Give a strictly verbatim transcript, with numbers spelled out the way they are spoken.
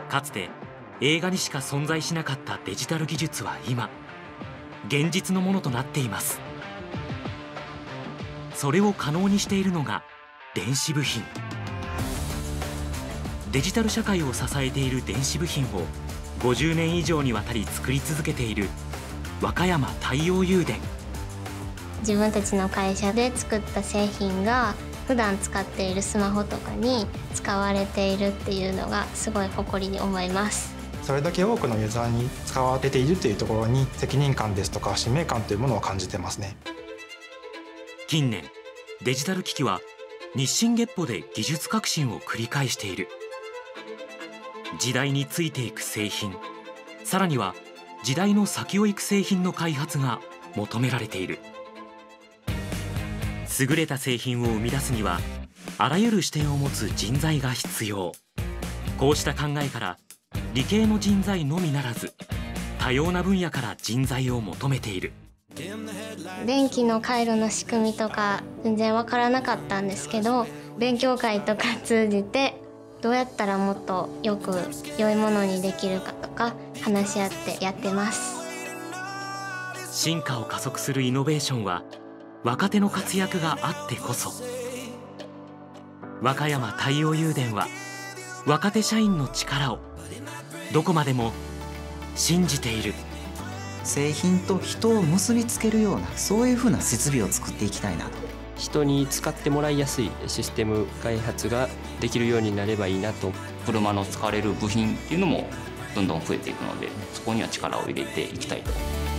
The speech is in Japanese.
かつて映画にしか存在しなかったデジタル技術は今現実のものとなっています。それを可能にしているのが電子部品。デジタル社会を支えている電子部品をごじゅうねん以上にわたり作り続けている和歌山太陽誘電。 自分たちの会社で作った製品が普段使っているスマホとかに使われているっていうのがすごい誇りに思います。 それだけ多くのユーザーに使われているというところに責任感ですとか使命感というものを感じてますね。 近年デジタル機器は日進月歩で技術革新を繰り返している。時代についていく製品、さらには時代の先を行く製品の開発が求められている。優れた製品を生み出すにはあらゆる視点を持つ人材が必要。こうした考えから理系の人材のみならず多様な分野から人材を求めている。 電気の回路の仕組みとか全然わからなかったんですけど、勉強会とか通じてどうやったらもっとよく良いものにできるかとか話し合ってやってます。 進化を加速するイノベーションは若手の活躍があってこそ。和歌山太陽誘電は若手社員の力をどこまでも信じている。 製品と人を結びつけるような、そういうふうな設備を作っていきたいなと。 人に使ってもらいやすいシステム開発ができるようになればいいなと。 車の使われる部品っていうのもどんどん増えていくので、そこには力を入れていきたいと。